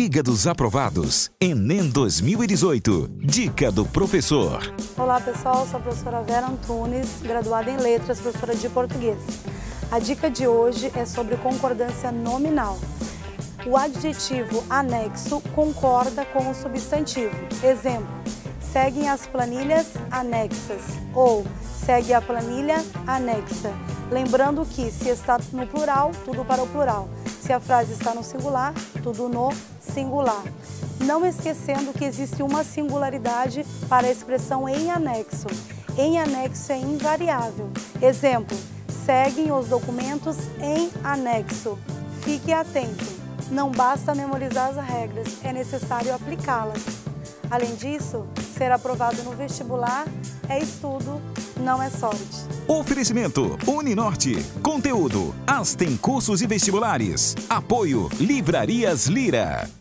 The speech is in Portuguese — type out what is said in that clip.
Liga dos Aprovados, Enem 2018. Dica do professor. Olá pessoal, sou a professora Vera Antunes, graduada em Letras, professora de Português. A dica de hoje é sobre concordância nominal. O adjetivo anexo concorda com o substantivo. Exemplo, seguem as planilhas anexas ou segue a planilha anexa. Lembrando que se está no plural, tudo para o plural. Se a frase está no singular, tudo no singular. Não esquecendo que existe uma singularidade para a expressão em anexo. Em anexo é invariável. Exemplo, seguem os documentos em anexo. Fique atento. Não basta memorizar as regras, é necessário aplicá-las. Além disso, ser aprovado no vestibular é estudo, não é sorte. Oferecimento Uninorte. Conteúdo. Astem Cursos e Vestibulares. Apoio Livrarias Lira.